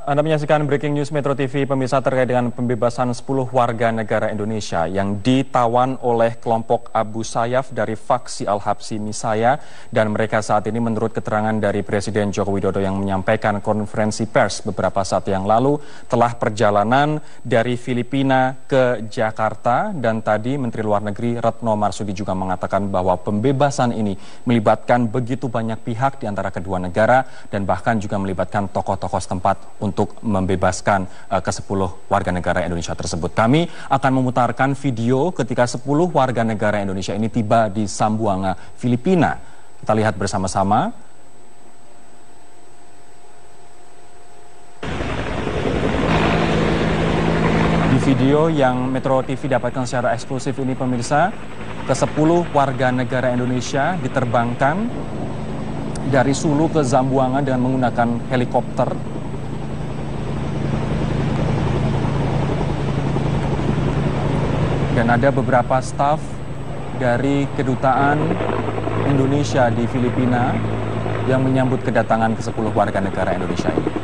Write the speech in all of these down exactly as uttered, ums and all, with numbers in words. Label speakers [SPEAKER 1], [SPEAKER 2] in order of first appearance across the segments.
[SPEAKER 1] Anda menyaksikan Breaking News Metro T V, pemirsa, terkait dengan pembebasan sepuluh warga negara Indonesia yang ditawan oleh kelompok Abu Sayyaf dari faksi Al-Habsyi Misaya, dan mereka saat ini menurut keterangan dari Presiden Joko Widodo yang menyampaikan konferensi pers beberapa saat yang lalu telah perjalanan dari Filipina ke Jakarta, dan tadi Menteri Luar Negeri Retno Marsudi juga mengatakan bahwa pembebasan ini melibatkan begitu banyak pihak di antara kedua negara dan bahkan juga melibatkan tokoh-tokoh setempat untuk untuk membebaskan uh, ke sepuluh warga negara Indonesia tersebut. Kami akan memutarkan video ketika sepuluh warga negara Indonesia ini tiba di Zamboanga, Filipina. Kita lihat bersama-sama. Di video yang Metro T V dapatkan secara eksklusif ini, pemirsa, ke sepuluh warga negara Indonesia diterbangkan dari Sulu ke Zamboanga dengan menggunakan helikopter. Dan ada beberapa staf dari kedutaan Indonesia di Filipina yang menyambut kedatangan ke sepuluh warga negara Indonesia ini.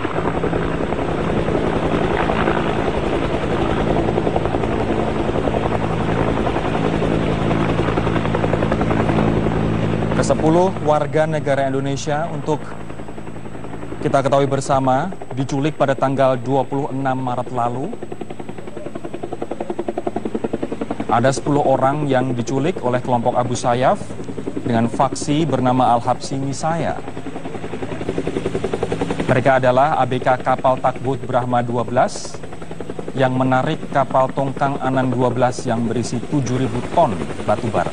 [SPEAKER 1] Ke sepuluh warga negara Indonesia, untuk kita ketahui bersama, diculik pada tanggal dua puluh enam Maret lalu. Ada sepuluh orang yang diculik oleh kelompok Abu Sayyaf dengan faksi bernama Al-Habsyi Misaya. Mereka adalah A B K kapal Takbut Brahma dua belas yang menarik kapal Tongkang Anan dua belas yang berisi tujuh ribu ton batu bara.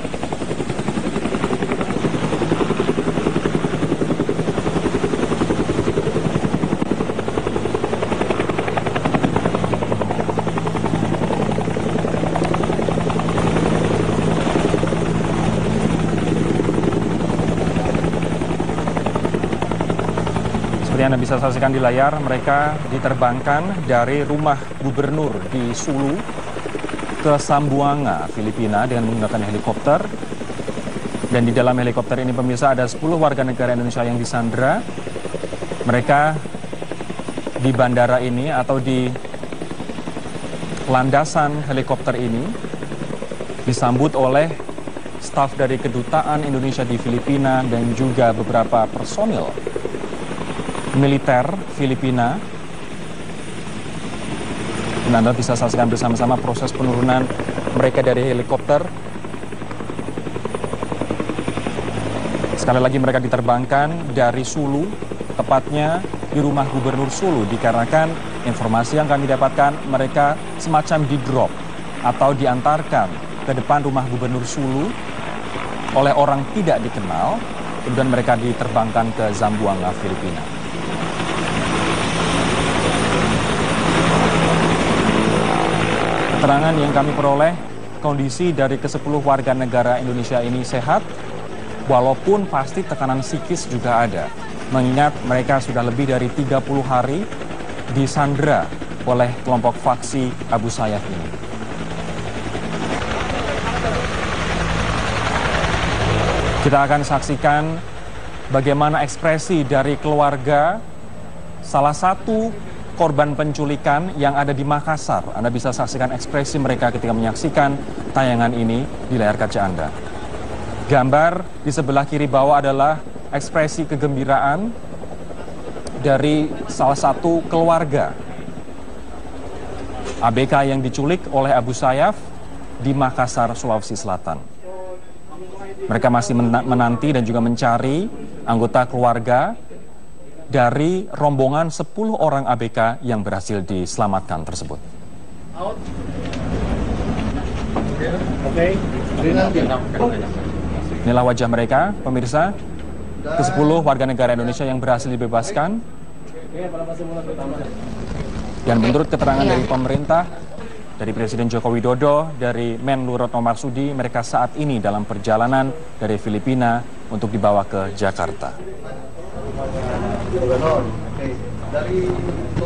[SPEAKER 1] Seperti Anda bisa saksikan di layar, mereka diterbangkan dari rumah gubernur di Sulu ke Zamboanga, Filipina dengan menggunakan helikopter. Dan di dalam helikopter ini, pemirsa, ada sepuluh warga negara Indonesia yang disandra. Mereka di bandara ini atau di landasan helikopter ini disambut oleh staf dari kedutaan Indonesia di Filipina dan juga beberapa personil militer Filipina. Dan Anda bisa saksikan bersama-sama proses penurunan mereka dari helikopter. Sekali lagi, mereka diterbangkan dari Sulu, tepatnya di rumah gubernur Sulu, dikarenakan informasi yang kami dapatkan mereka semacam di-drop atau diantarkan ke depan rumah gubernur Sulu oleh orang tidak dikenal, kemudian mereka diterbangkan ke Zamboanga, Filipina. Keterangan yang kami peroleh, kondisi dari kesepuluh warga negara Indonesia ini sehat, walaupun pasti tekanan psikis juga ada, mengingat mereka sudah lebih dari tiga puluh hari disandra oleh kelompok faksi Abu Sayyaf ini. Kita akan saksikan bagaimana ekspresi dari keluarga salah satu korban penculikan yang ada di Makassar. Anda bisa saksikan ekspresi mereka ketika menyaksikan tayangan ini di layar kaca Anda. Gambar di sebelah kiri bawah adalah ekspresi kegembiraan dari salah satu keluarga A B K yang diculik oleh Abu Sayyaf di Makassar, Sulawesi Selatan. Mereka masih menanti dan juga mencari anggota keluarga dari rombongan sepuluh orang A B K yang berhasil diselamatkan tersebut. Inilah wajah mereka, pemirsa, ke sepuluh warga negara Indonesia yang berhasil dibebaskan. Dan menurut keterangan dari pemerintah, dari Presiden Joko Widodo, dari Menlu Retno Marsudi, mereka saat ini dalam perjalanan dari Filipina untuk dibawa ke Jakarta.
[SPEAKER 2] Dari itu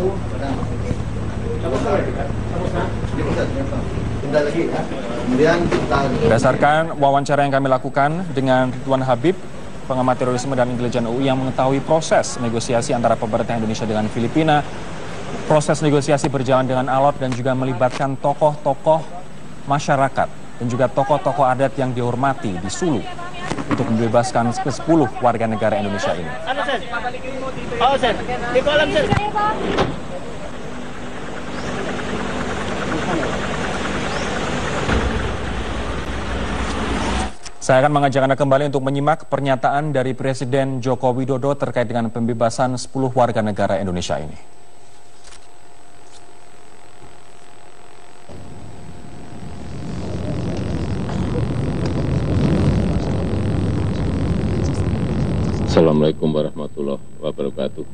[SPEAKER 1] berdasarkan wawancara yang kami lakukan dengan Ridwan Habib, pengamat terorisme dan intelijen U I yang mengetahui proses negosiasi antara pemerintah Indonesia dengan Filipina. Proses negosiasi berjalan dengan alot dan juga melibatkan tokoh-tokoh masyarakat dan juga tokoh-tokoh adat yang dihormati di Sulu untuk membebaskan ke sepuluh warga negara Indonesia ini.
[SPEAKER 3] Oh, Sen. Di kolam, Sen.
[SPEAKER 1] Saya akan mengajak Anda kembali untuk menyimak pernyataan dari Presiden Joko Widodo terkait dengan pembebasan sepuluh warga negara Indonesia ini.
[SPEAKER 4] Assalamualaikum warahmatullahi wabarakatuh.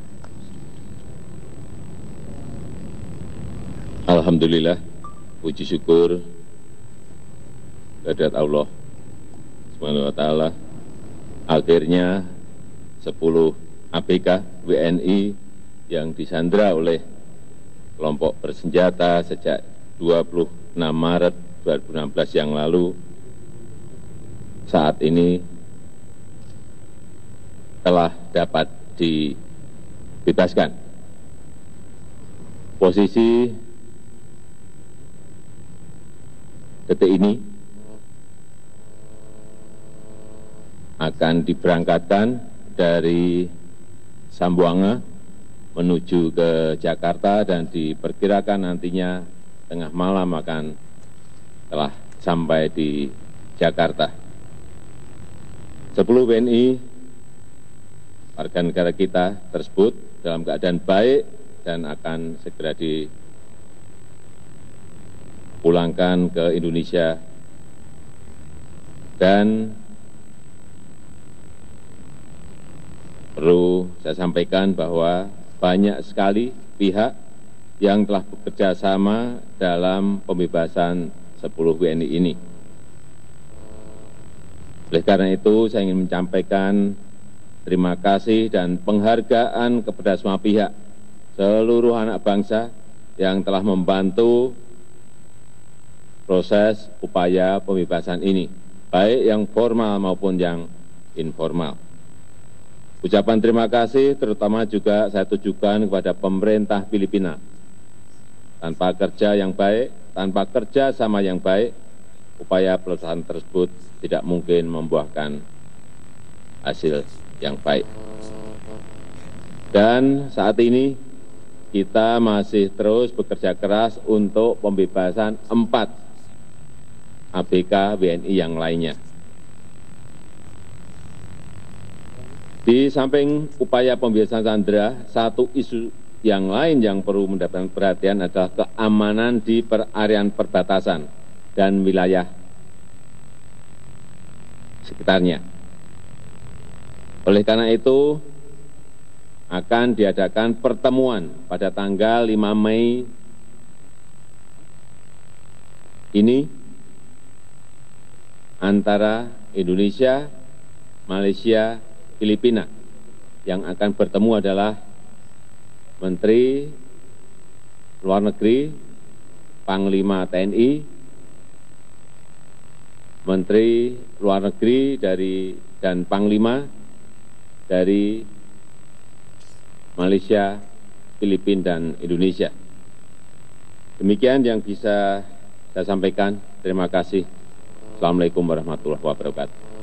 [SPEAKER 4] Alhamdulillah, puji syukur kehadirat Allah Subhanahu wa taala. Akhirnya sepuluh A B K W N I yang disandra oleh kelompok bersenjata sejak dua puluh enam Maret dua ribu enam belas yang lalu saat ini telah dapat dibebaskan. Posisi detik ini akan diberangkatkan dari Sambuanga menuju ke Jakarta dan diperkirakan nantinya tengah malam akan telah sampai di Jakarta. sepuluh W N I warga negara kita tersebut dalam keadaan baik dan akan segera dipulangkan ke Indonesia. Dan perlu saya sampaikan bahwa banyak sekali pihak yang telah bekerja sama dalam pembebasan sepuluh W N I ini. Oleh karena itu, saya ingin menyampaikan terima kasih dan penghargaan kepada semua pihak, seluruh anak bangsa yang telah membantu proses upaya pembebasan ini, baik yang formal maupun yang informal. Ucapan terima kasih terutama juga saya tujukan kepada pemerintah Filipina. Tanpa kerja yang baik, tanpa kerja sama yang baik, upaya pelaksanaan tersebut tidak mungkin membuahkan hasil yang baik. Dan saat ini kita masih terus bekerja keras untuk pembebasan empat A B K W N I yang lainnya. Di samping upaya pembebasan sandera, satu isu yang lain yang perlu mendapatkan perhatian adalah keamanan di perarian perbatasan dan wilayah sekitarnya. Oleh karena itu, akan diadakan pertemuan pada tanggal lima Mei ini antara Indonesia, Malaysia, Filipina. Yang akan bertemu adalah Menteri Luar Negeri, Panglima T N I, Menteri Luar Negeri dari dan Panglima dari Malaysia, Filipina, dan Indonesia. Demikian yang bisa saya sampaikan. Terima kasih. Assalamualaikum warahmatullahi wabarakatuh.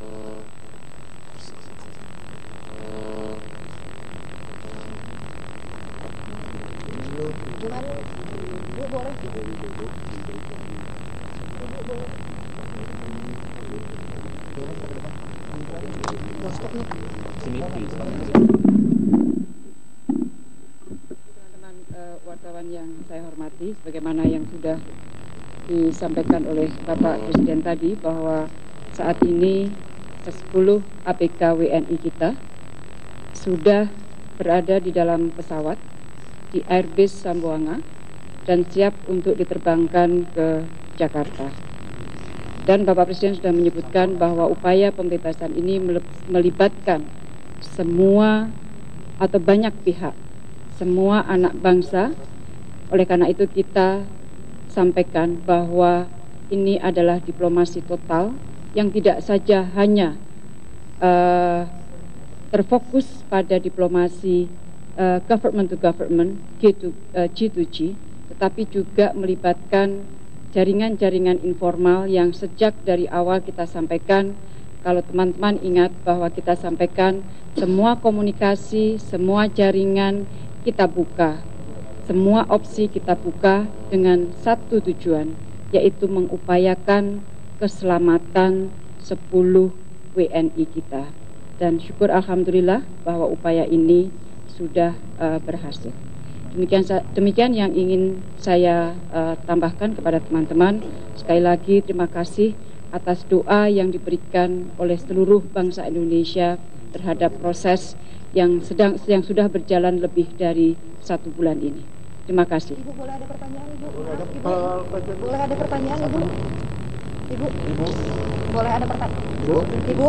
[SPEAKER 5] Teman-teman uh, wartawan yang saya hormati, sebagaimana yang sudah disampaikan oleh Bapak Presiden tadi bahwa saat ini sepuluh A B K W N I kita sudah berada di dalam pesawat di Airbase Sambuanga dan siap untuk diterbangkan ke Jakarta. Dan Bapak Presiden sudah menyebutkan bahwa upaya pembebasan ini melibatkan semua atau banyak pihak, semua anak bangsa. Oleh karena itu kita sampaikan bahwa ini adalah diplomasi total yang tidak saja hanya uh, terfokus pada diplomasi uh, government to government G to, uh, G to G, tetapi juga melibatkan jaringan-jaringan informal yang sejak dari awal kita sampaikan. Kalau teman-teman ingat bahwa kita sampaikan semua komunikasi, semua jaringan kita buka, semua opsi kita buka dengan satu tujuan, yaitu mengupayakan keselamatan sepuluh W N I kita. Dan syukur alhamdulillah bahwa upaya ini sudah uh, berhasil. Demikian, demikian yang ingin saya uh, tambahkan kepada teman-teman. Sekali lagi terima kasih atas doa yang diberikan oleh seluruh bangsa Indonesia terhadap proses yang sedang yang sudah berjalan lebih dari satu bulan ini. Terima kasih.
[SPEAKER 6] Ibu boleh ada pertanyaan, Ibu? Ibu, boleh ada pertanyaan, Ibu? Ibu, Ibu. boleh ada pertanyaan? Ibu, Ibu.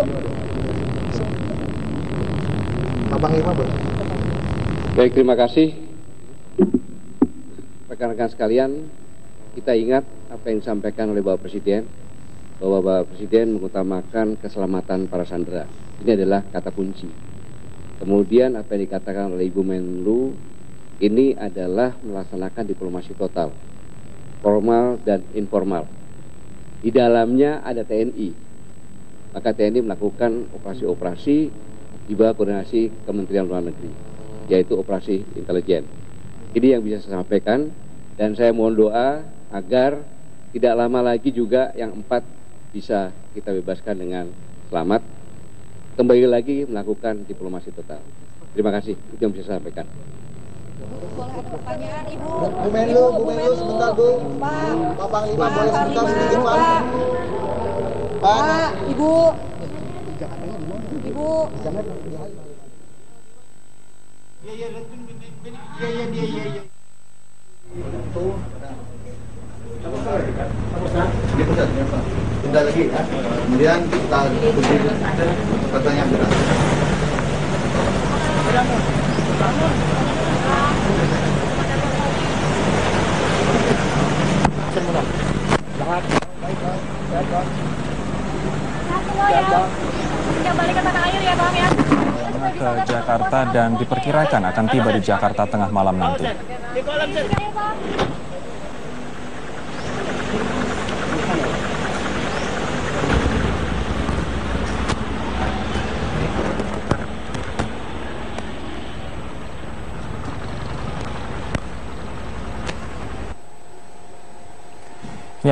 [SPEAKER 2] Abang Irma boleh.
[SPEAKER 7] Baik, terima kasih. Rekan-rekan sekalian, kita ingat apa yang disampaikan oleh Bapak Presiden, bahwa Bapak Presiden mengutamakan keselamatan para sandera. Ini adalah kata kunci. Kemudian apa yang dikatakan oleh Ibu Menlu, ini adalah melaksanakan diplomasi total, formal dan informal. Di dalamnya ada T N I, maka T N I melakukan operasi-operasi di bawah koordinasi Kementerian Luar Negeri, yaitu operasi intelijen. Ini yang bisa saya sampaikan, dan saya mohon doa agar tidak lama lagi juga yang empat bisa kita bebaskan dengan selamat, kembali lagi melakukan diplomasi total. Terima kasih, itu yang bisa saya sampaikan.
[SPEAKER 6] Boleh ada pertanyaan, Ibu?
[SPEAKER 2] Bu Menlu, Bu Menlu sebentar, Bu.
[SPEAKER 6] Pak,
[SPEAKER 2] Pak Panglima
[SPEAKER 6] Pak,
[SPEAKER 2] boleh sebentar
[SPEAKER 6] Panglima,
[SPEAKER 2] sedikit, Pak.
[SPEAKER 6] Pak.
[SPEAKER 2] Pak.
[SPEAKER 6] Pak, Ibu. Ibu.
[SPEAKER 3] Ya, ya, ya, ya, ya, ya, ya.
[SPEAKER 2] Di pusat, ya, Pak. Pindah lagi ya. Kemudian kita tunggu pertanyaan terakhir.
[SPEAKER 1] Ke Jakarta dan diperkirakan akan tiba di Jakarta tengah malam nanti.
[SPEAKER 3] Di kolam, Sir.
[SPEAKER 1] Ya.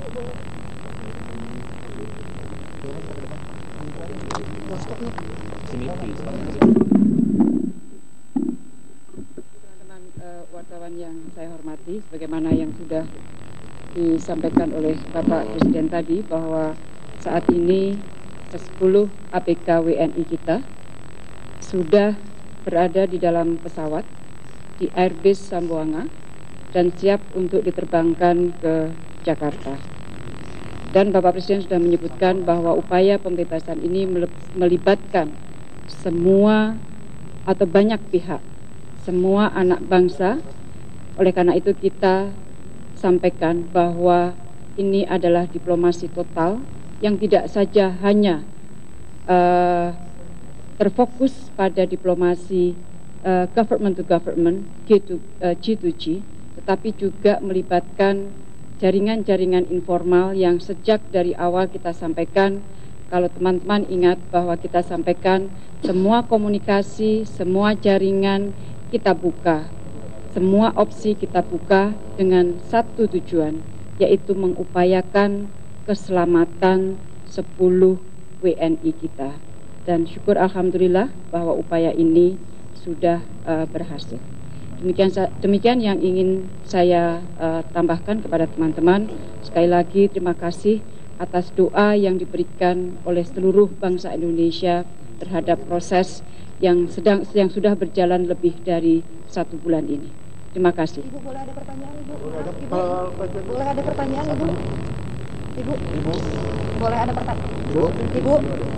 [SPEAKER 5] Teman-teman uh, wartawan yang saya hormati, sebagaimana yang sudah disampaikan oleh Bapak Presiden tadi, bahwa saat ini sepuluh A B K W N I kita sudah berada di dalam pesawat di Airbase Sambuanga dan siap untuk diterbangkan ke Jakarta. Dan Bapak Presiden sudah menyebutkan bahwa upaya pembebasan ini melibatkan semua atau banyak pihak, semua anak bangsa. Oleh karena itu kita sampaikan bahwa ini adalah diplomasi total yang tidak saja hanya uh, terfokus pada diplomasi uh, government to government G to, uh, G to G, tetapi juga melibatkan jaringan-jaringan informal yang sejak dari awal kita sampaikan. Kalau teman-teman ingat bahwa kita sampaikan semua komunikasi, semua jaringan kita buka, semua opsi kita buka dengan satu tujuan, yaitu mengupayakan keselamatan sepuluh W N I kita. Dan syukur alhamdulillah bahwa upaya ini sudah uh, berhasil. Demikian, demikian yang ingin saya uh, tambahkan kepada teman-teman. Sekali lagi terima kasih atas doa yang diberikan oleh seluruh bangsa Indonesia terhadap proses yang sedang yang sudah berjalan lebih dari satu bulan ini. Terima kasih.
[SPEAKER 6] Ibu boleh ada pertanyaan, Ibu? Ibu, boleh ada pertanyaan, Ibu? Ibu, Ibu. boleh ada pertanyaan? Ibu, Ibu.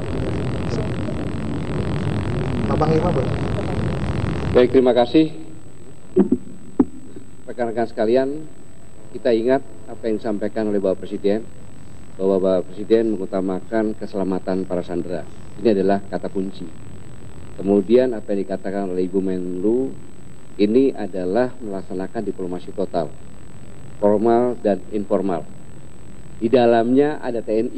[SPEAKER 2] Abang Irma boleh.
[SPEAKER 7] Baik, terima kasih. Rekan-rekan sekalian, kita ingat apa yang disampaikan oleh Bapak Presiden, bahwa Bapak Presiden mengutamakan keselamatan para sandera. Ini adalah kata kunci. Kemudian apa yang dikatakan oleh Ibu Menlu, ini adalah melaksanakan diplomasi total, formal dan informal. Di dalamnya ada T N I.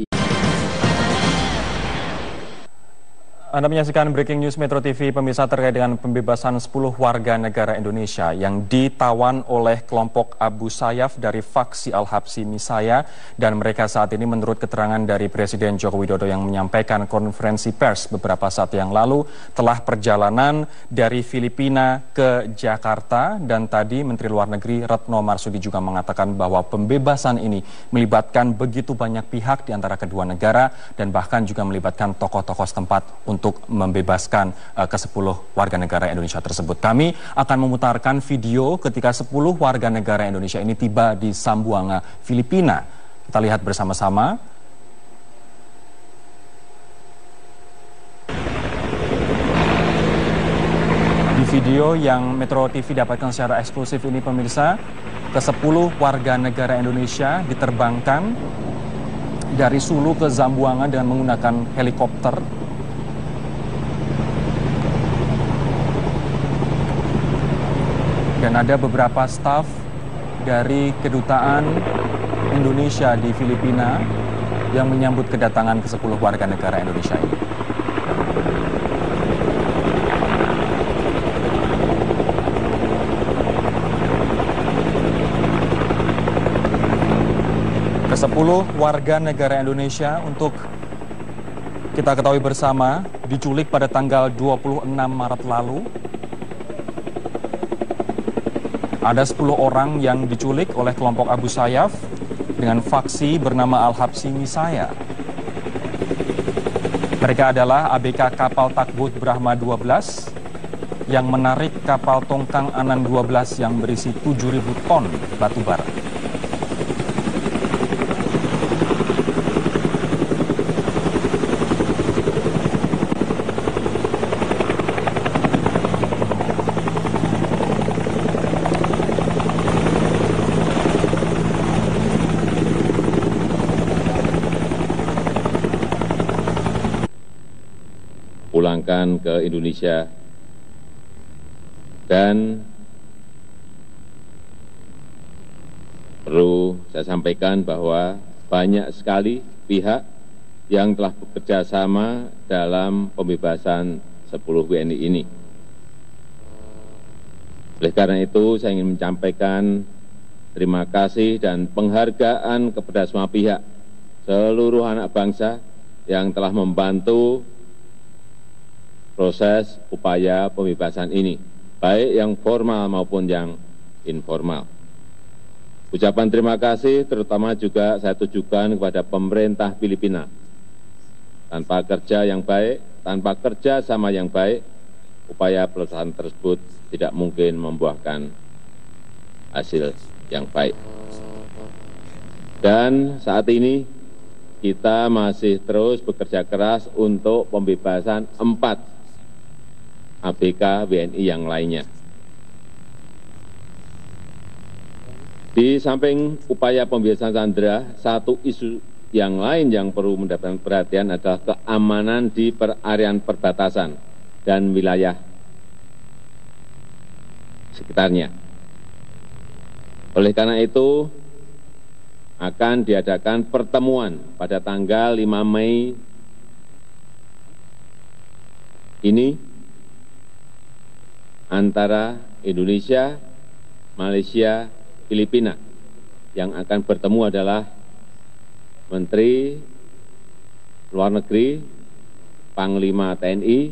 [SPEAKER 1] Anda menyaksikan Breaking News Metro T V, pemirsa, terkait dengan pembebasan sepuluh warga negara Indonesia yang ditawan oleh kelompok Abu Sayyaf dari faksi Al-Habsyi Misaya, dan mereka saat ini menurut keterangan dari Presiden Joko Widodo yang menyampaikan konferensi pers beberapa saat yang lalu telah perjalanan dari Filipina ke Jakarta, dan tadi Menteri Luar Negeri Retno Marsudi juga mengatakan bahwa pembebasan ini melibatkan begitu banyak pihak di antara kedua negara dan bahkan juga melibatkan tokoh-tokoh setempat untuk untuk membebaskan uh, ke sepuluh warga negara Indonesia tersebut. Kami akan memutarkan video ketika sepuluh warga negara Indonesia ini tiba di Zamboanga, Filipina. Kita lihat bersama-sama. Di video yang Metro T V dapatkan secara eksklusif ini, pemirsa, ke sepuluh warga negara Indonesia diterbangkan dari Sulu ke Zamboanga dengan menggunakan helikopter. Dan ada beberapa staf dari kedutaan Indonesia di Filipina yang menyambut kedatangan ke sepuluh warga negara Indonesia ini. Ke sepuluh warga negara Indonesia, untuk kita ketahui bersama, diculik pada tanggal dua puluh enam Maret lalu. Ada sepuluh orang yang diculik oleh kelompok Abu Sayyaf dengan faksi bernama Al-Habsyi Misaya. Mereka adalah A B K kapal Takbut Brahma dua belas yang menarik kapal Tongkang Anan dua belas yang berisi tujuh ribu ton batu bara.
[SPEAKER 4] Pulangkan ke Indonesia, dan perlu saya sampaikan bahwa banyak sekali pihak yang telah bekerja sama dalam pembebasan sepuluh W N I ini. Oleh karena itu, saya ingin menyampaikan terima kasih dan penghargaan kepada semua pihak, seluruh anak bangsa yang telah membantu proses upaya pembebasan ini, baik yang formal maupun yang informal. Ucapan terima kasih terutama juga saya tujukan kepada pemerintah Filipina. Tanpa kerja yang baik, tanpa kerja sama yang baik, upaya pelaksanaan tersebut tidak mungkin membuahkan hasil yang baik. Dan saat ini kita masih terus bekerja keras untuk pembebasan empat A B K W N I yang lainnya. Di samping upaya pembebasan sandera, satu isu yang lain yang perlu mendapatkan perhatian adalah keamanan di perarian perbatasan dan wilayah sekitarnya. Oleh karena itu, akan diadakan pertemuan pada tanggal lima Mei ini antara Indonesia, Malaysia, Filipina. Yang akan bertemu adalah Menteri Luar Negeri, Panglima T N I,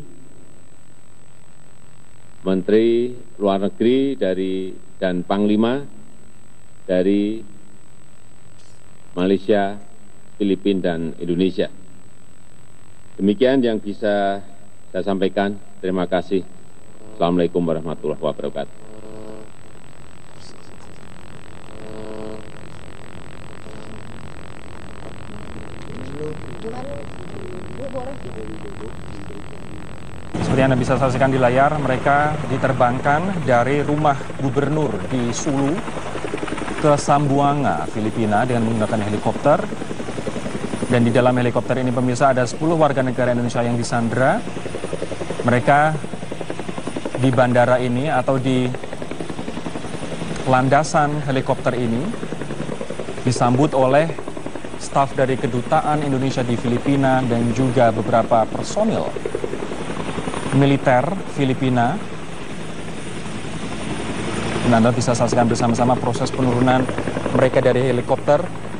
[SPEAKER 4] Menteri Luar Negeri dari dan Panglima dari Malaysia, Filipina, dan Indonesia. Demikian yang bisa saya sampaikan. Terima kasih. Assalamualaikum warahmatullahi wabarakatuh.
[SPEAKER 1] Seperti Anda bisa saksikan di layar, mereka diterbangkan dari rumah gubernur di Sulu ke Zamboanga, Filipina dengan menggunakan helikopter. Dan di dalam helikopter ini, pemirsa, ada sepuluh warga negara Indonesia yang disandra. Mereka di bandara ini atau di landasan helikopter ini disambut oleh staf dari Kedutaan Indonesia di Filipina dan juga beberapa personil militer Filipina. Dan Anda bisa saksikan bersama-sama proses penurunan mereka dari helikopter.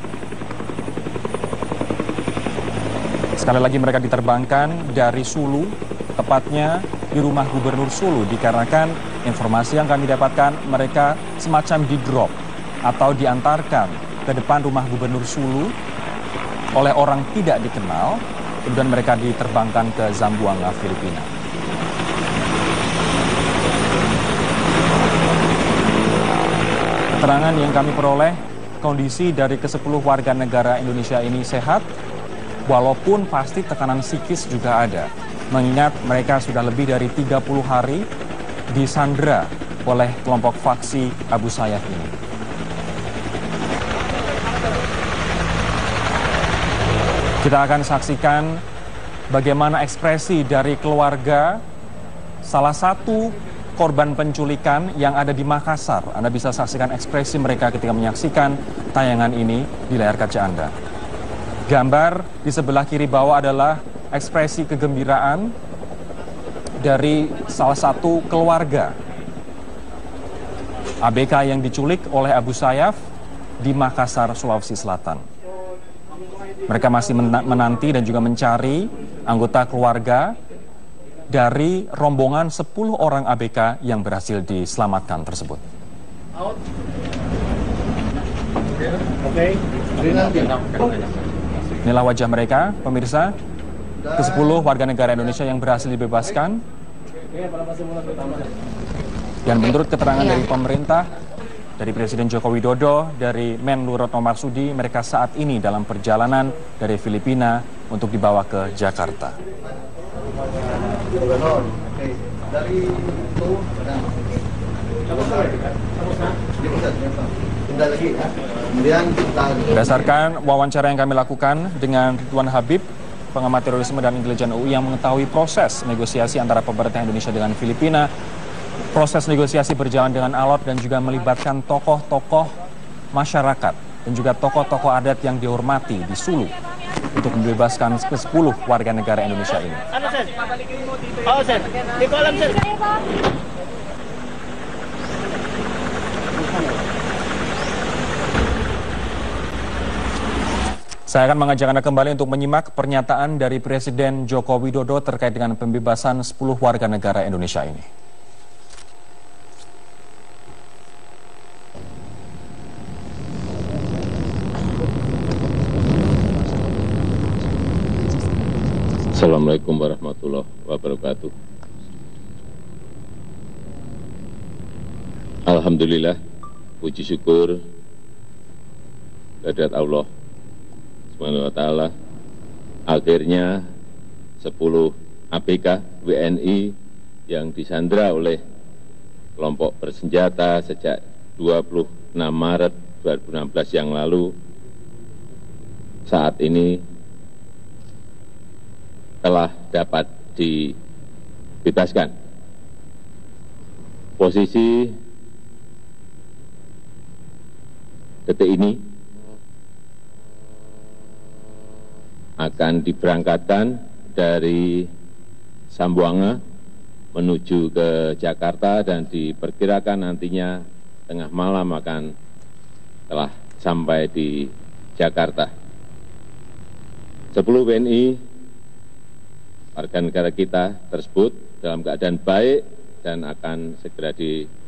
[SPEAKER 1] Sekali lagi mereka diterbangkan dari Sulu, tepatnya di rumah Gubernur Sulu, dikarenakan informasi yang kami dapatkan mereka semacam di-drop atau diantarkan ke depan rumah Gubernur Sulu oleh orang tidak dikenal, kemudian mereka diterbangkan ke Zamboanga, Filipina. Keterangan yang kami peroleh, kondisi dari kesepuluh warga negara Indonesia ini sehat, walaupun pasti tekanan psikis juga ada. Mengingat mereka sudah lebih dari tiga puluh hari disandra oleh kelompok faksi Abu Sayyaf ini. Kita akan saksikan bagaimana ekspresi dari keluarga salah satu korban penculikan yang ada di Makassar. Anda bisa saksikan ekspresi mereka ketika menyaksikan tayangan ini di layar kaca Anda. Gambar di sebelah kiri bawah adalah ekspresi kegembiraan dari salah satu keluarga A B K yang diculik oleh Abu Sayyaf di Makassar, Sulawesi Selatan. Mereka masih menanti dan juga mencari anggota keluarga dari rombongan sepuluh orang A B K yang berhasil diselamatkan tersebut. Inilah wajah mereka, pemirsa, ke sepuluh warga negara Indonesia yang berhasil dibebaskan. Dan menurut keterangan dari pemerintah, dari Presiden Joko Widodo, dari Menlu Retno Marsudi, mereka saat ini dalam perjalanan dari Filipina untuk dibawa ke Jakarta.
[SPEAKER 2] Dari itu lagi ya. Kemudian
[SPEAKER 1] berdasarkan wawancara yang kami lakukan dengan Ridwan Habib, pengamat terorisme dan intelijen U I yang mengetahui proses negosiasi antara pemerintah Indonesia dengan Filipina, proses negosiasi berjalan dengan alot dan juga melibatkan tokoh-tokoh masyarakat dan juga tokoh-tokoh adat yang dihormati di Sulu untuk membebaskan ke sepuluh warga negara Indonesia ini.
[SPEAKER 3] Ano, sir? Oo, sir. Di ko alam, sir.
[SPEAKER 1] Saya akan mengajak Anda kembali untuk menyimak pernyataan dari Presiden Joko Widodo terkait dengan pembebasan sepuluh warga negara Indonesia ini.
[SPEAKER 4] Assalamualaikum warahmatullahi wabarakatuh. Alhamdulillah, puji syukur kehadirat Allah Subhanahu wa ta'ala. Akhirnya sepuluh A B K W N I yang disandra oleh kelompok bersenjata sejak dua puluh enam Maret dua ribu enam belas yang lalu saat ini telah dapat dibebaskan. Posisi detik ini akan diberangkatkan dari Zamboanga menuju ke Jakarta dan diperkirakan nantinya tengah malam akan telah sampai di Jakarta. sepuluh W N I warga negara kita tersebut dalam keadaan baik dan akan segera di